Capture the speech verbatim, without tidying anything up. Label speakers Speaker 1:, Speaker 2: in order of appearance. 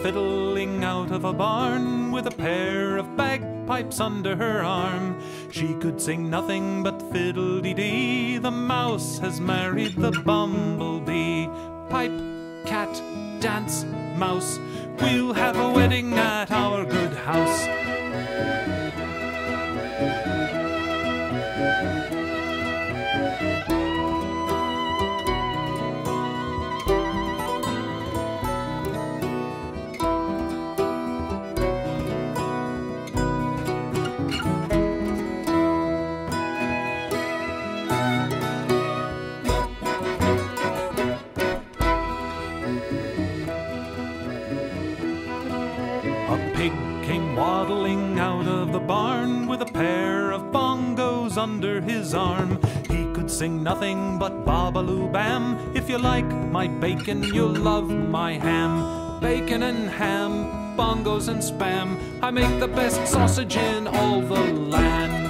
Speaker 1: fiddling out of a barn with a pair of bagpipes under her arm. She could sing nothing but fiddle-dee-dee. The mouse has married the bumblebee. Pipe, cat, dance, mouse, we'll have a wedding at our good house. A pig came waddling out of the barn with a pair of bongos under his arm. He could sing nothing but Babaloo Bam. If you like my bacon, you'll love my ham. Bacon and ham, bongos and spam, I make the best sausage in all the land.